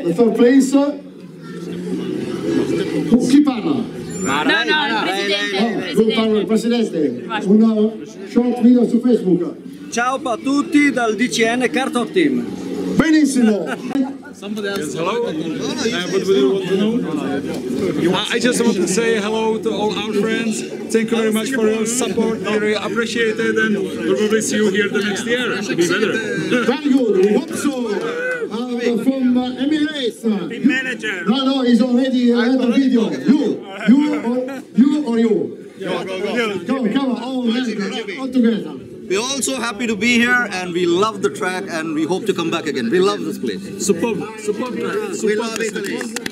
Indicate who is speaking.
Speaker 1: the third place. Chi parla? Il presidente. Una short video su Facebook.
Speaker 2: Ciao a tutti dal DCN Car Talk Team.
Speaker 1: Benissimo.
Speaker 3: Yes, hello. What do you want to know? I just want to say hello to all our friends. Thank you very much for your support. Very appreciated, and we will see you here the next year. It should be better.
Speaker 1: Very good. We hope so. From Emirates.
Speaker 4: Team manager.
Speaker 1: No, he's already had the video. You or you? Come on, all together.
Speaker 2: We're also happy to be here, and we love the track, and we hope to come back again. We love this place.
Speaker 3: Superb track.
Speaker 2: We love Italy.